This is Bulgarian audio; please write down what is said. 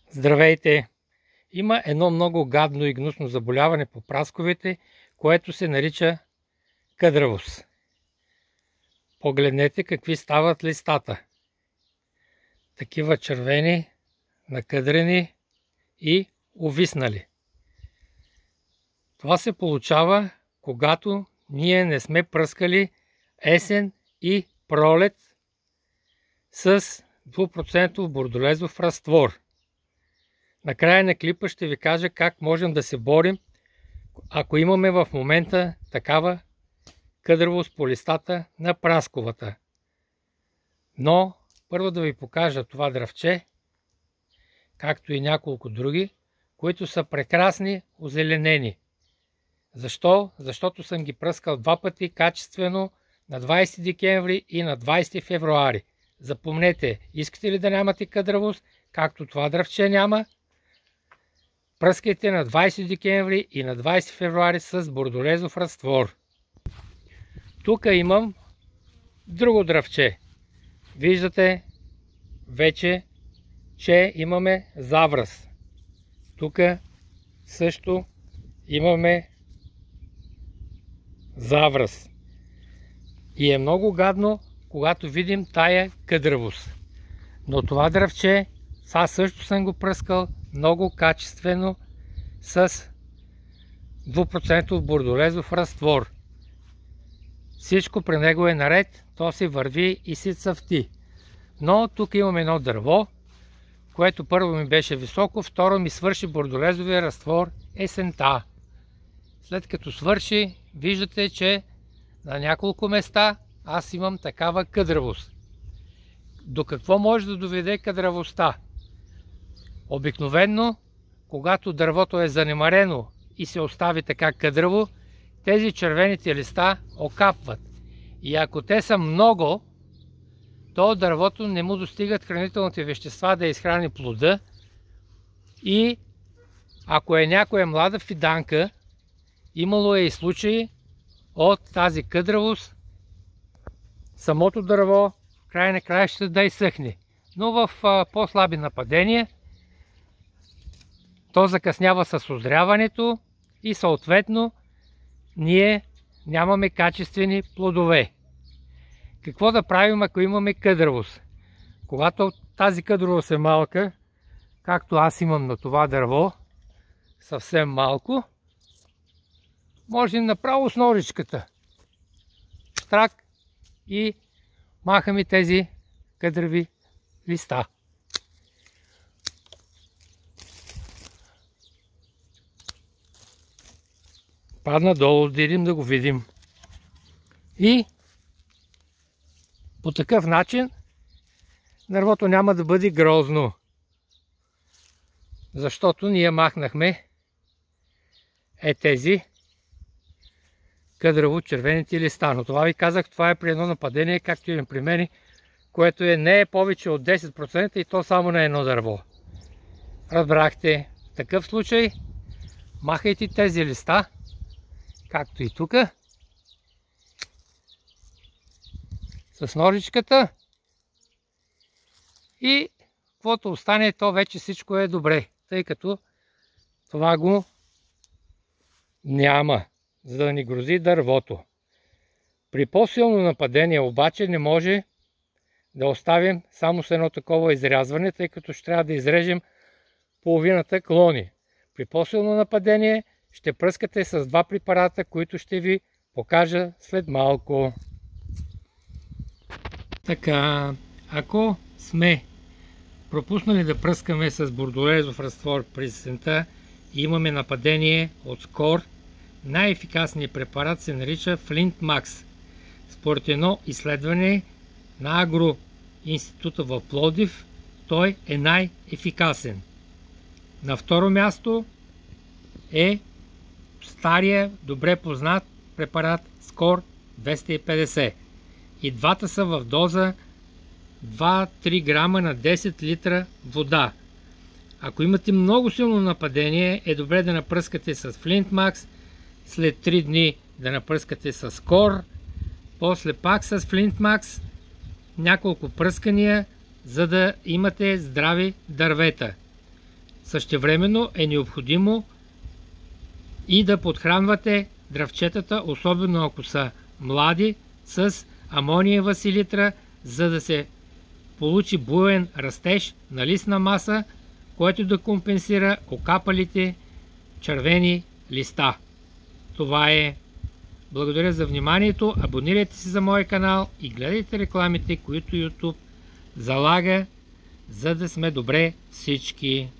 Здравейте! Има едно много гадно и гнусно заболяване по прасковете, което се нарича къдравост. Погледнете какви стават листата. Такива червени, накъдрени и увиснали. Това се получава, когато ние не сме пръскали есен и пролет с 2% бордолезов разтвор. Накрая на клипа ще ви кажа как можем да се борим, ако имаме в момента такава къдравост по листата на прасковата. Но първо да ви покажа това дръвче, както и няколко други, които са прекрасни, озеленени. Защо? Защото съм ги пръскал два пъти качествено на 20 декември и на 20 февруари. Запомнете, искате ли да нямате къдравост, както това дръвче няма, пръскайте на 20 декември и на 20 февруари с бордолезов разтвор. Тук имам друго дръвче. Виждате вече, че имаме завръз. Тук също имаме завръз. И е много гадно, когато видим тая къдравост. Но това дръвче, аз също съм го пръскал много качествено с 2% бордолезов разтвор. Всичко при него е наред, то се върви и се цъфти. Но тук имаме едно дърво, което първо ми беше високо, второ ми свърши бордолезовия разтвор есента. След като свърши, виждате, че на няколко места аз имам такава къдравост. До какво може да доведе къдравостта? Обикновено, когато дървото е занемарено и се остави така къдраво, тези червените листа окапват. И ако те са много, то дървото не му достигат хранителните вещества да изхрани плода. И ако е някоя млада фиданка, имало е и случаи от тази къдравост, самото дърво в край на краищата да изсъхне. Но в по-слаби нападения то закъснява с озряването и съответно ние нямаме качествени плодове. Какво да правим, ако имаме къдравост? Когато тази къдравост е малка, както аз имам на това дърво, съвсем малко, можем направо с ножичката штрак и махаме тези къдрави листа. Падна долу, да го видим. И по такъв начин дървото няма да бъде грозно. Защото ние махнахме тези къдраво-червените листа. Но това ви казах, това е при едно нападение, както и при мен, което не е повече от 10% и то само на едно дърво. Разбрахте, в такъв случай махайте тези листа, както и тук, с ножичката, и каквото остане, то вече всичко е добре, тъй като това го няма, за да ни грози дървото. При по-силно нападение обаче не може да оставим само с едно такова изрязване, тъй като ще трябва да изрежем половината клони. При по-силно нападение ще пръскате с два препарата, които ще ви покажа след малко. Така, ако сме пропуснали да пръскаме с бордолезов разтвор през есента и имаме нападение от скор, най-ефикасният препарат се нарича Flint Max. Според едно изследване на Агроинститута в Пловдив, той е най-ефикасен. На второ място е стария, добре познат препарат Скор 250. И двата са в доза 2-3 грама на 10 литра вода. Ако имате много силно нападение, е добре да напръскате с Flint Max, след 3 дни да напръскате с Скор, после пак с Flint Max, няколко пръскания, за да имате здрави дървета. Същевременно е необходимо и да подхранвате дръвчетата, особено ако са млади, с амониева селитра, за да се получи буен растеж на листна маса, което да компенсира окапалите червени листа. Това е. Благодаря за вниманието, абонирайте се за моя канал и гледайте рекламите, които YouTube залага, за да сме добре всички.